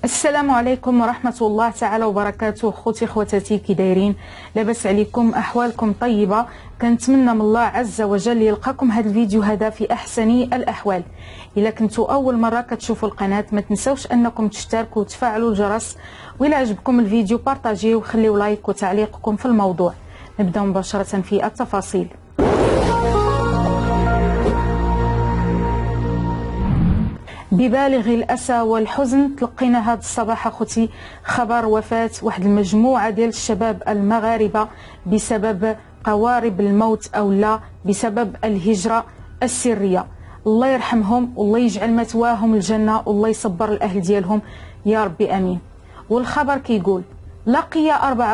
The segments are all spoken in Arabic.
السلام عليكم ورحمة الله تعالى وبركاته. خوتي خواتاتي كي دايرين؟ لاباس عليكم؟ أحوالكم طيبة؟ كنتمنى من الله عز وجل يلقاكم هذا الفيديو هذا في أحسن الأحوال. إلا كنتوا أول مرة كتشوفوا القناة ما تنسوش أنكم تشتركوا وتفعلوا الجرس، وإلا عجبكم الفيديو بارطاجيو وخليوا لايك وتعليقكم في الموضوع. نبدأ مباشرة في التفاصيل. ببالغ الأسى والحزن تلقينا هذا الصباح اخوتي خبر وفاة واحد المجموعة ديال الشباب المغاربة بسبب قوارب الموت أو لا بسبب الهجرة السرية. الله يرحمهم والله يجعل مثواهم الجنة والله يصبر الأهل ديالهم يا ربي أمين. والخبر كيقول: لقي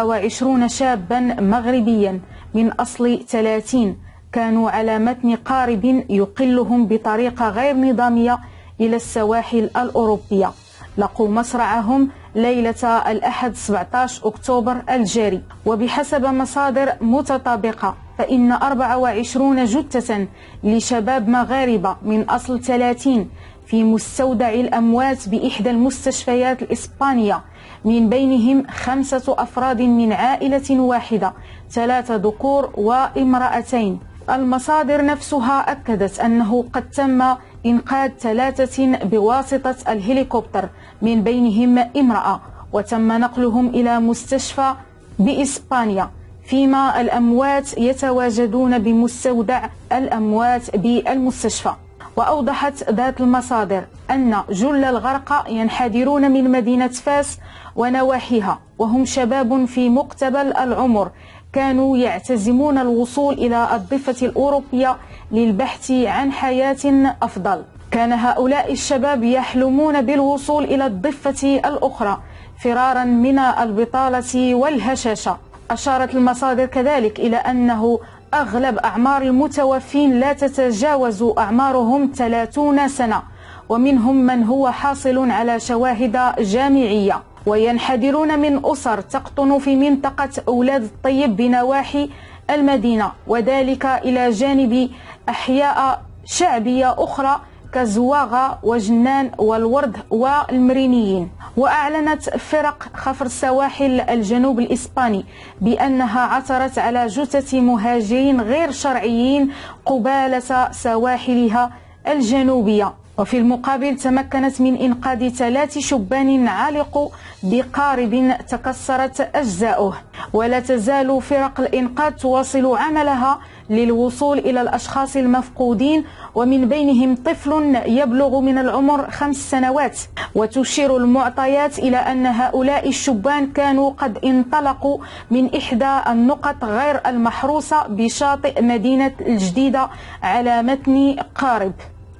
24 شابا مغربيا من أصل 30 كانوا على متن قارب يقلهم بطريقة غير نظامية إلى السواحل الأوروبية. لقوا مصرعهم ليلة الأحد 17 أكتوبر الجاري، وبحسب مصادر متطابقة فإن 24 جثة لشباب مغاربة من أصل 30 في مستودع الأموات بإحدى المستشفيات الإسبانية، من بينهم 5 أفراد من عائلة واحدة، 3 ذكور وامرأتين. المصادر نفسها أكدت أنه قد تم إنقاذ 3 بواسطة الهليكوبتر من بينهم امرأة، وتم نقلهم إلى مستشفى بإسبانيا، فيما الأموات يتواجدون بمستودع الأموات بالمستشفى. وأوضحت ذات المصادر أن جل الغرقى ينحدرون من مدينة فاس ونواحيها، وهم شباب في مقتبل العمر كانوا يعتزمون الوصول إلى الضفة الأوروبية للبحث عن حياة أفضل. كان هؤلاء الشباب يحلمون بالوصول إلى الضفة الأخرى فرارا من البطالة والهشاشة. أشارت المصادر كذلك إلى أنه أغلب أعمار المتوفين لا تتجاوز أعمارهم 30 سنة، ومنهم من هو حاصل على شواهد جامعية، وينحدرون من أسر تقطن في منطقة أولاد الطيب بنواحي المدينة، وذلك إلى جانب أحياء شعبية أخرى كزواغة وجنان والورد والمرينيين. وأعلنت فرق خفر السواحل الجنوب الإسباني بأنها عثرت على جثث مهاجرين غير شرعيين قبالة سواحلها الجنوبية. وفي المقابل تمكنت من إنقاذ 3 شبان علقوا بقارب تكسرت أجزاؤه. ولا تزال فرق الإنقاذ تواصل عملها للوصول إلى الأشخاص المفقودين، ومن بينهم طفل يبلغ من العمر 5 سنوات. وتشير المعطيات إلى أن هؤلاء الشبان كانوا قد انطلقوا من إحدى النقط غير المحروسة بشاطئ مدينة الجديدة على متن قارب.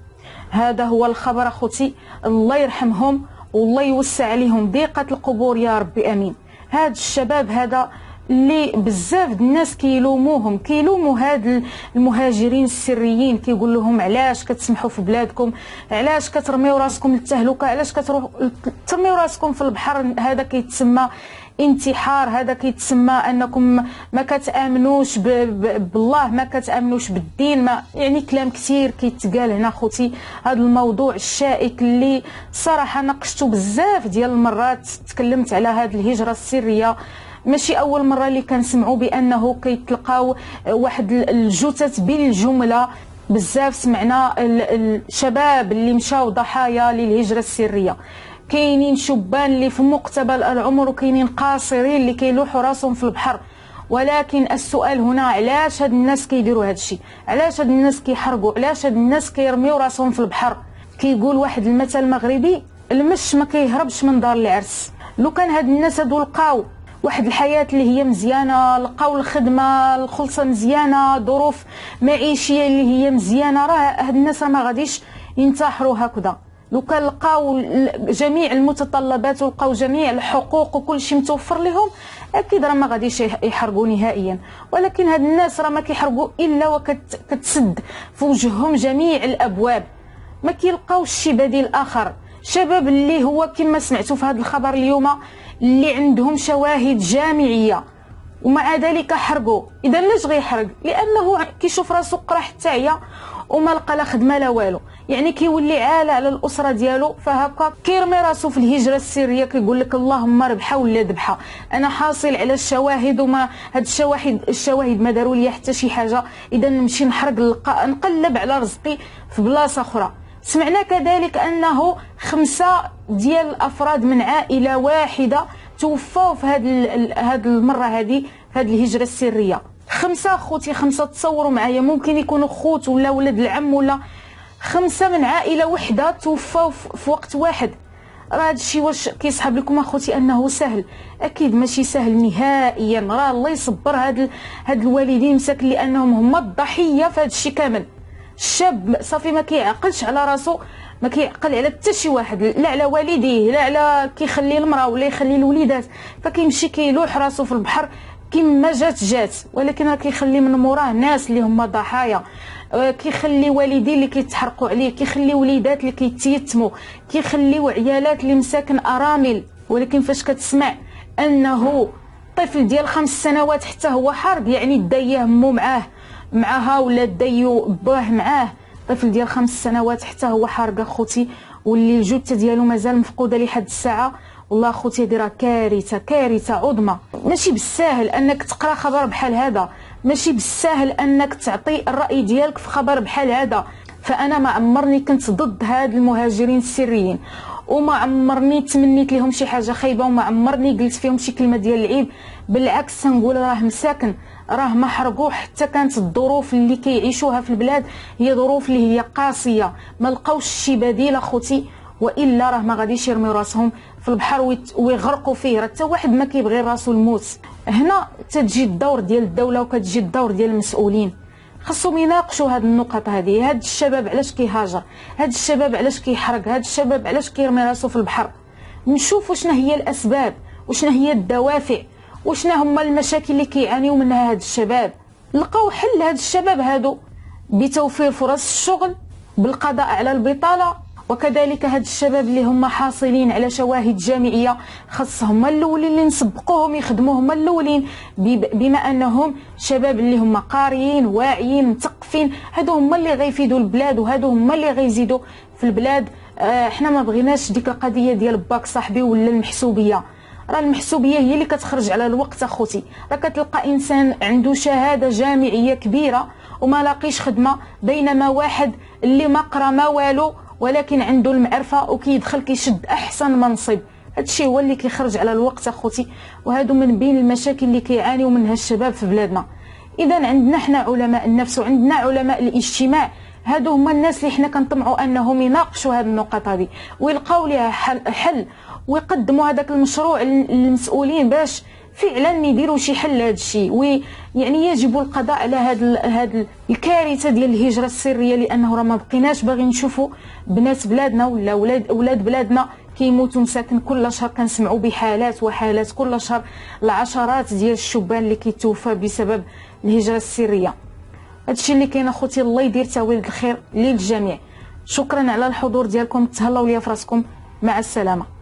هذا هو الخبر اخوتي، الله يرحمهم والله يوسع عليهم ضيقة القبور يا ربي امين. هاد الشباب هذا اللي بزاف الناس كيلوموا هاد المهاجرين السريين، كيقول لهم علاش كتسمحوا في بلادكم، علاش كترميو راسكم للتهلكه، علاش ترميو راسكم في البحر. هذا كيتسمى انتحار، هذا كيتسمى انكم ما كتامنوش بالله، ما كتامنوش بالدين، ما يعني كلام كثير كيتقال هنا خوتي. هذا الموضوع الشائك اللي صراحه ناقشته بزاف ديال المرات، تكلمت على هذه الهجره السريه. ماشي اول مره اللي كنسمعوا بانه كيتلقاو واحد الجثث بالجمله، بزاف سمعنا الشباب اللي مشاو ضحايا للهجره السريه. كاينين شبان اللي في مقتبل العمر وكاينين قاصرين اللي كيلوحوا راسهم في البحر. ولكن السؤال هنا، علاش هاد الناس كيديروا هاد الشيء؟ علاش هاد الناس كيحرقوا؟ علاش هاد الناس كيرميو راسهم في البحر؟ كيقول واحد المثل مغربي: المش ما كيهربش من دار العرس. لو كان هاد الناس هادو لقاو واحد الحياة اللي هي مزيانة، لقاو الخدمة الخلصة مزيانة، ظروف معيشية اللي هي مزيانة، راه هاد الناس ما غاديش ينتحروا هكذا. لو كان لقاو جميع المتطلبات ولقاو جميع الحقوق وكل شيء متوفر لهم، اكيد راه ما غاديش يحرقوا نهائيا. ولكن هاد الناس راه ما كيحرقوا الا وكتسد في وجههم جميع الابواب، ما كيلقاوش شي بديل اخر. شباب اللي هو كما سمعتوا في هذا الخبر اليوم اللي عندهم شواهد جامعيه ومع ذلك حرقوا. اذا ليش غيحرق؟ لانه كيشوف راسو قرا حتى هي وما لقى لا خدمه لا والو، يعني كيولي عالة على الاسره ديالو، فهكا كيرمي راسو في الهجره السريه، كيقول لك اللهم ربحه ولا ذبحه، انا حاصل على الشواهد وما هاد الشواهد ما داروا لي حتى شي حاجه، اذا نمشي نحرق نقلب على رزقي في بلاصه اخرى. سمعنا كذلك انه 5 ديال الافراد من عائله واحده توفاو في هاد المره هذه في هاد الهجره السريه. 5 خوتي، 5 تصوروا معايا، ممكن يكونوا خوت ولا ولد العم ولا 5 من عائله وحده توفاو في وقت واحد. راه هادشي واش كيسحب لكم اخوتي انه سهل؟ اكيد ماشي سهل نهائيا. راه الله يصبر هاد الوالدين مساكن لانهم هما الضحيه في هادشي كامل. الشاب صافي ما كيعقلش على راسو، ما كيعقل على حتى شي واحد، لا على والديه لا على كيخلي المراه ولا يخلي الوليدات، فكيمشي كيلوح راسو في البحر كيما جات، ولكن راه كيخلي من موراه ناس اللي هما ضحايا، كيخلي والدين اللي كيتحرقوا عليه، كيخلي وليدات اللي كيتيتموا، كيخليو عيالات اللي مساكن ارامل. ولكن فاش كتسمع انه طفل ديال 5 سنوات حتى هو حارق، يعني دايه مو معاها ولا دايو باه معاه، طفل ديال 5 سنوات حتى هو حارق اخوتي، واللي الجثه ديالو مازال مفقوده لحد الساعه. والله اخوتي هذه راه كارثه عظمى. ماشي بالساهل انك تقرا خبر بحال هذا، ماشي بالساهل انك تعطي الراي ديالك في خبر بحال هذا. فانا ما عمرني كنت ضد هاد المهاجرين السريين، وما عمرني تمنيت لهم شي حاجه خايبه، وما عمرني قلت فيهم شي كلمه ديال العيب. بالعكس تنقول راه مساكن، راه ما حرقوا، حتى كانت الظروف اللي كيعيشوها في البلاد هي ظروف اللي هي قاسيه، ما لقاوش شي بديل اخوتي، والا راه ما غاديش يرميو راسهم في البحر ويغرقوا فيه. راه حتى واحد ما كيبغي راسو الموت. هنا تتجي الدور ديال الدوله وكتجي الدور ديال المسؤولين، خاصهم يناقشوا هاد النقط هذه. هاد الشباب علاش كيهاجر؟ هاد الشباب علاش كيحرق؟ هاد الشباب علاش كيرمي راسو في البحر؟ نشوفوا شنو هي الاسباب وشنو هي الدوافع وشنو هما المشاكل اللي كيعانيو منها هاد الشباب. لقاو حل هاد الشباب هادو بتوفير فرص الشغل، بالقضاء على البطاله، وكذلك هاد الشباب اللي هما حاصلين على شواهد جامعيه خاص هما الاولين اللي نسبقوهم يخدموا، هما الاولين، بما انهم شباب اللي هما قاريين واعيين مثقفين، هادو هما اللي غيفيدوا البلاد، وهادو هما اللي غيزيدوا في البلاد. احنا ما بغيناش ديك القضيه ديال باك صاحبي ولا المحسوبيه. راه المحسوبيه هي اللي كتخرج على الوقت اخوتي. راه كتلقى انسان عنده شهاده جامعيه كبيره وما لاقيش خدمه، بينما واحد اللي ما قرا ما والو ولكن عنده المعرفه وكيدخل كيشد احسن منصب. هادشي هو اللي كيخرج على الوقت اخوتي، وهادو من بين المشاكل اللي كيعانيو منها الشباب في بلادنا. اذا عندنا حنا علماء النفس وعندنا علماء الاجتماع، هادو هما الناس اللي حنا كنطمعوا انهم يناقشوا هذه النقط هذه ويلقاو ليها حل ويقدموا هذاك المشروع للمسؤولين باش فعلا يديروا شي حل لهذا الشيء. ويعني يجب القضاء على هذا الكارثه ديال الهجره السريه، لانه راه ما بقيناش باغي نشوفوا بنات بلادنا ولا اولاد بلادنا كيموتوا مساكن كل شهر. كنسمعوا بحالات وحالات كل شهر، العشرات ديال الشبان اللي كيتوفى بسبب الهجره السريه. هادشي اللي كاين اخوتي. الله يدير تاويل الخير للجميع. شكرا على الحضور ديالكم، تهلاو ليا في راسكم، مع السلامه.